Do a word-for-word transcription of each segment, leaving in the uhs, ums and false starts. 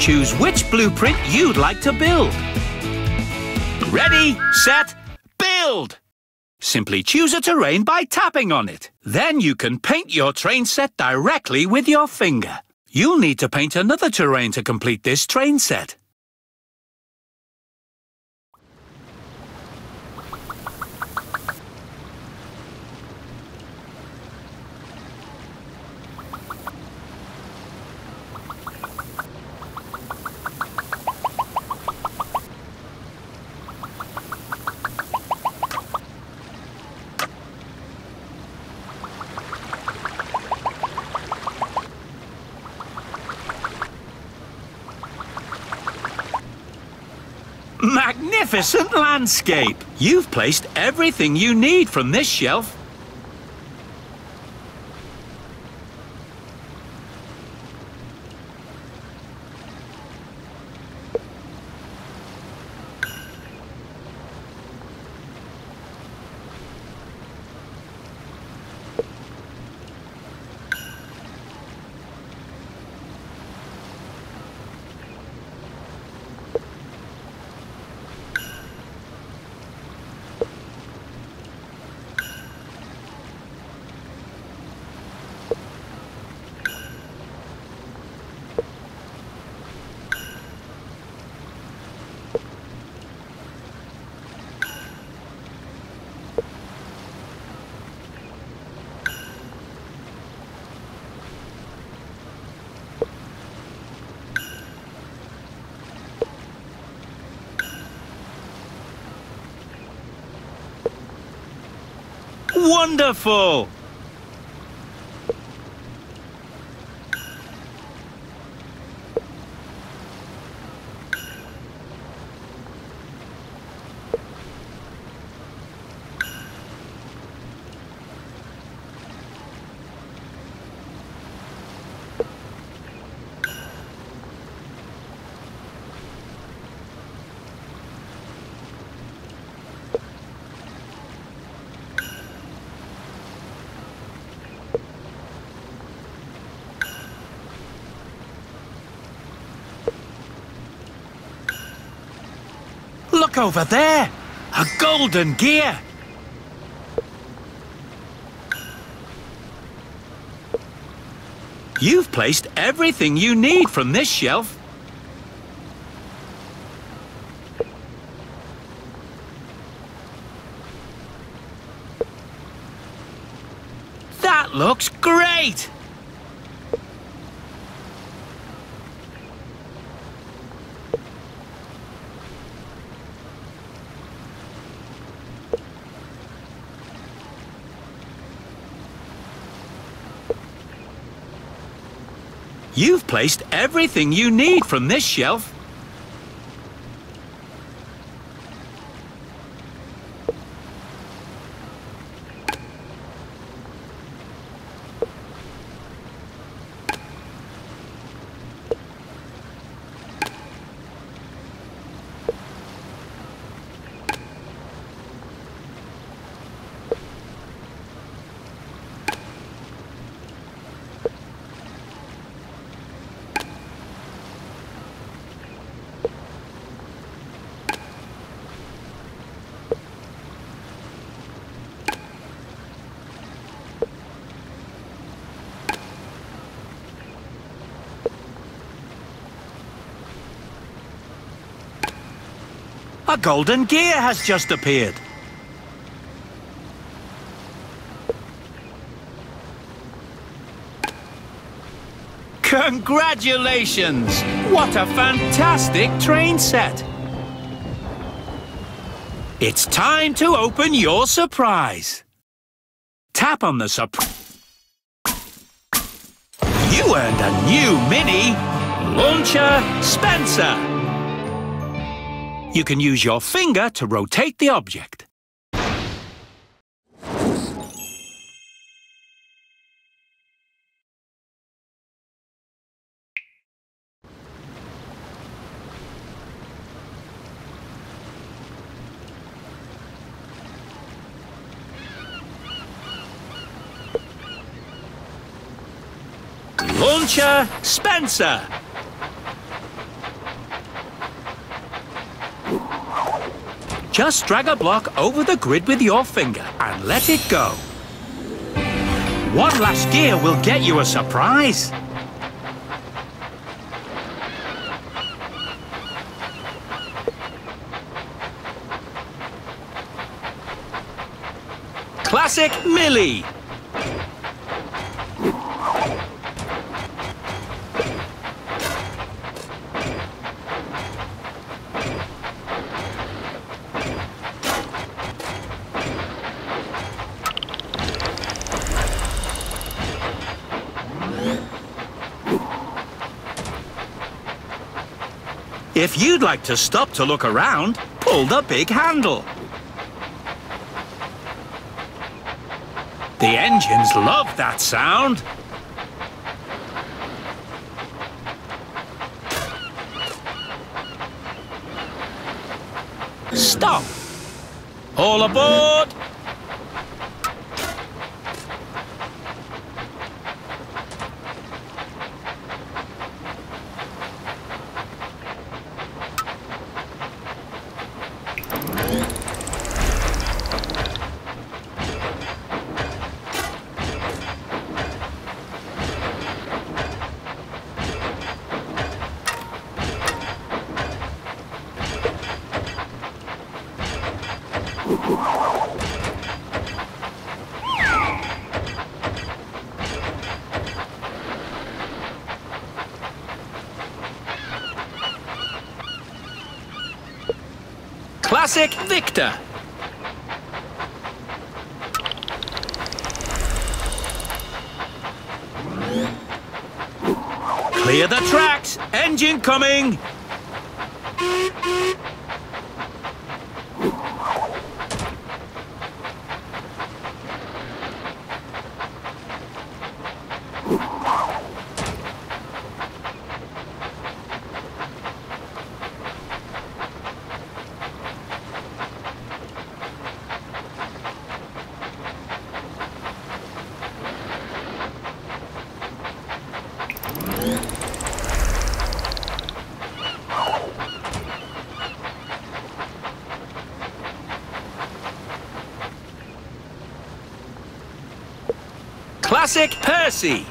choose which blueprint you'd like to build. Ready, set, build! Simply choose a terrain by tapping on it. Then you can paint your train set directly with your finger. You'll need to paint another terrain to complete this train set. Magnificent landscape! You've placed everything you need from this shelf. Wonderful! Look over there! A golden gear! You've placed everything you need from this shelf. That looks great! You've placed everything you need from this shelf. A golden gear has just appeared. Congratulations! What a fantastic train set! It's time to open your surprise. Tap on the surprise. You earned a new mini Launcher Spencer. You can use your finger to rotate the object. Launcher Spencer. Just drag a block over the grid with your finger and let it go. One last gear will get you a surprise. Classic Millie. If you'd like to stop to look around, pull the big handle. The engines love that sound. Stop. All aboard. Classic Victor. Clear the tracks. Engine coming. Classic Percy.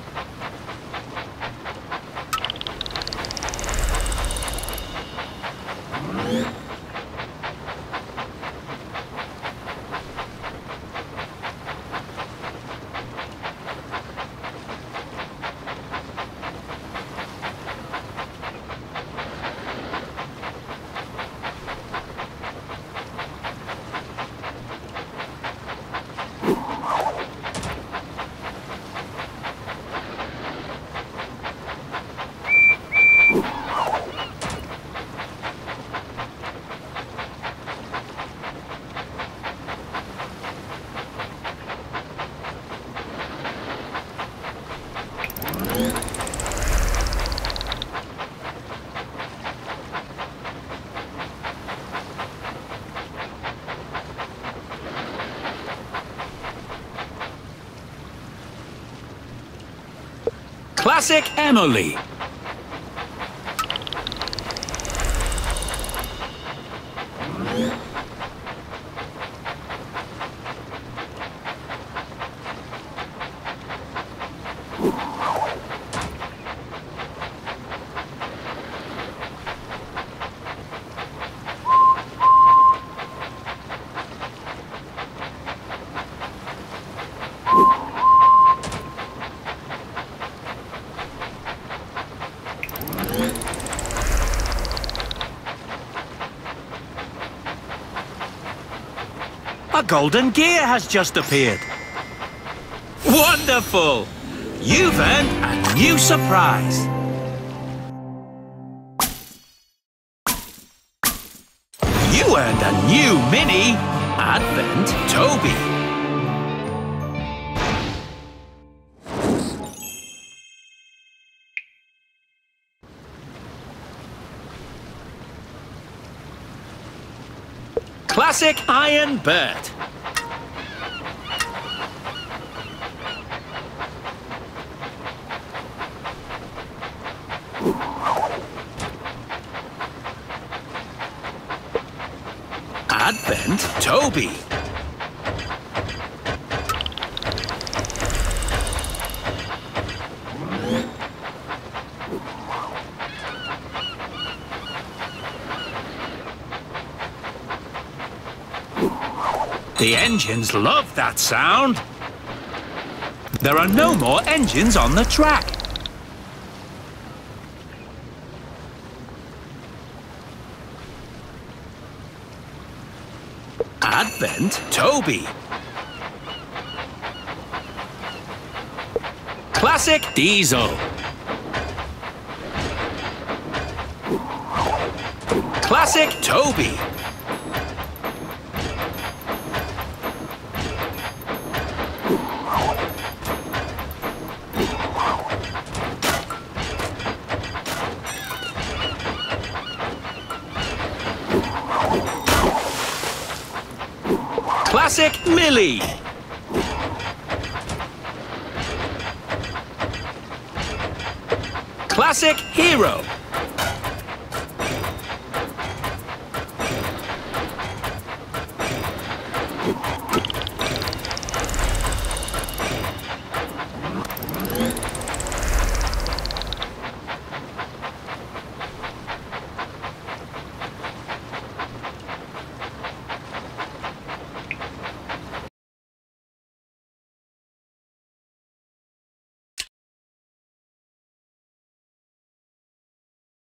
Classic Emily. A golden gear has just appeared. Wonderful! You've earned a new surprise. You earned a new mini Advent Toby. Classic Iron Bert. Advent Toby. The engines love that sound. There are no more engines on the track. Advent Toby. Classic Diesel. Classic Toby. Classic Millie. Classic Hero.